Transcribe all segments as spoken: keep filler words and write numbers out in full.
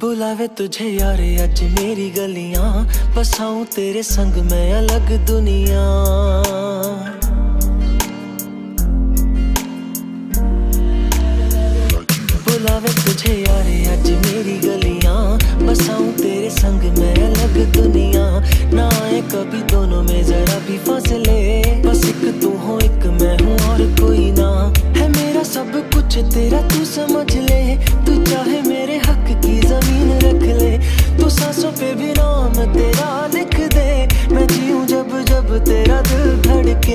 बुलावे तुझे यारे अज मेरी गलियां, बसाऊं तेरे संग मैं अलग दुनिया। बुलावे तुझे यारे अज मेरी गलियां, बसाऊं तेरे संग मैं अलग दुनिया। ना आए कभी दोनों में जरा भी फासले, बस एक तू हो एक मैं हूँ और कोई ना। है मेरा सब कुछ तेरा तू समझ ले, तू चाहे मेरे हक की जमीन रख ले। तू सांसों पे भी नाम तेरा लिख दे, मैं जीऊं जब जब तेरा दिल धड़के।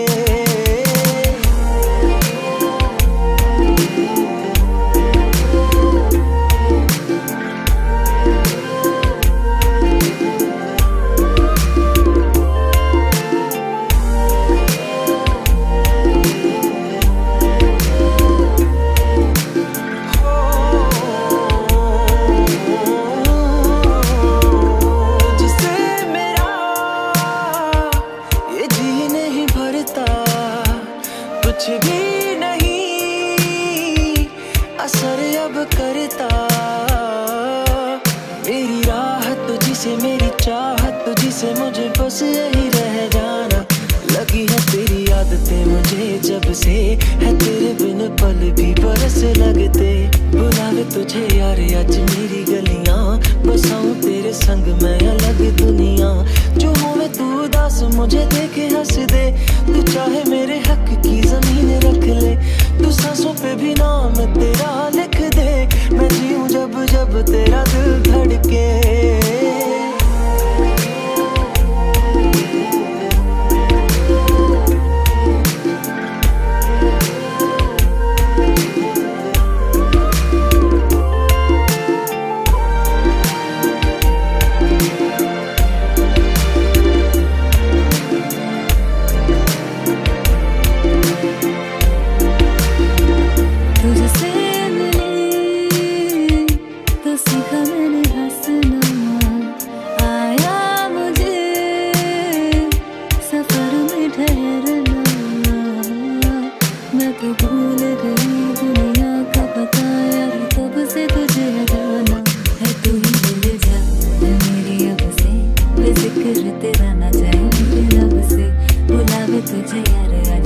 कुछ भी नहीं असर अब करता, मेरी राहत तुझसे मेरी चाहत तुझसे, मुझे बस यही रह जाना। लगी है तेरी आदतें मुझे जब से, है तेरे बिन पल भी बरस लगते। बुलावे तुझे यार आज मेरी गलियां, बसाऊं तेरे संग मैं अलग दुनिया। जो होवे तू उदास मुझे देखे हंस दे, तू चाहे मेरे हक की जमीन रख ले। तू सांसों पे भी नाम तेरा लिख दे, मैं जीऊं जब जब तेरा दिल धड़के। भूल गई दुनिया का पता यार, कब से तुझे जाना है। तू ही मिल जा है मेरी अब से, बेजिक्र तेरा ना जाए मेरे लब से। बुलावे तुझे यार आज